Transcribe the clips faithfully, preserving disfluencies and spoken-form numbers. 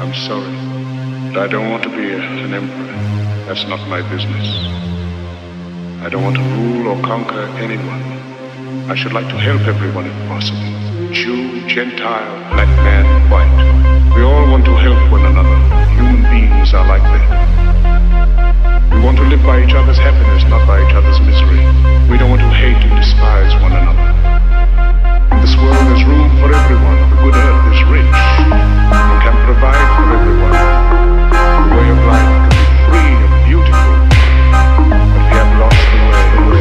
I'm sorry, but I don't want to be an emperor. That's not my business. I don't want to rule or conquer anyone. I should like to help everyone if possible. Jew, Gentile, black man, white. We all want to help one another. Human beings are like that. We want to live by each other's happiness, not by each other's misery. We don't want to hate and despise one another. In this world there's room for everyone. The good earth is rich and can provide for everyone. The way of life can be free and beautiful, but we have lost the way.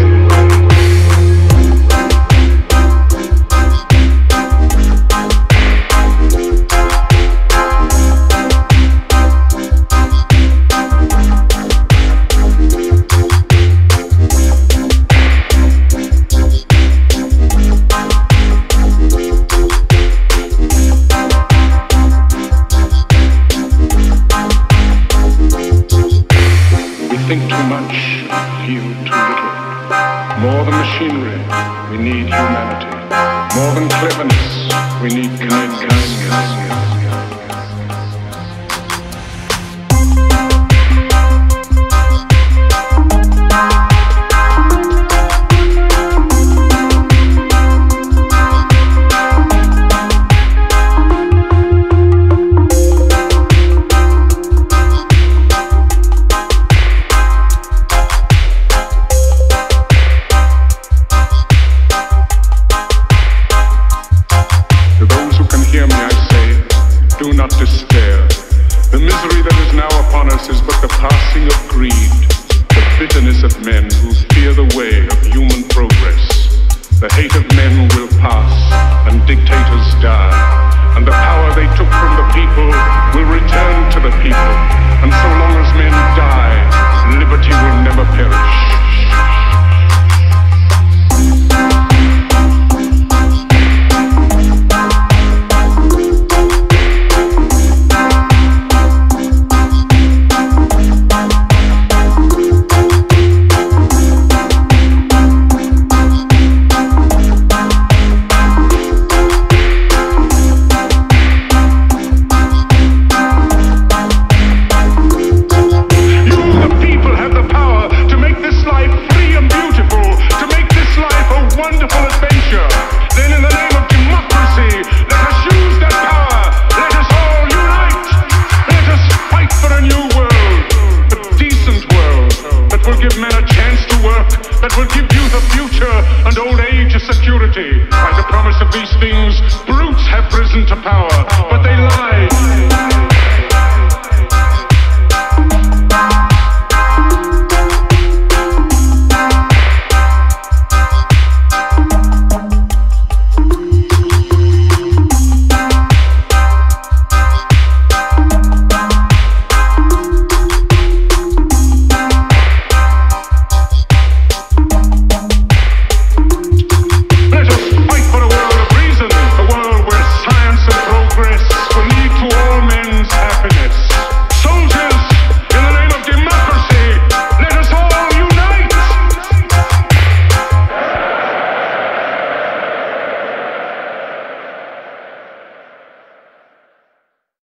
Think too much, feel too little. More than machinery, we need humanity. More than cleverness, we need kindness. People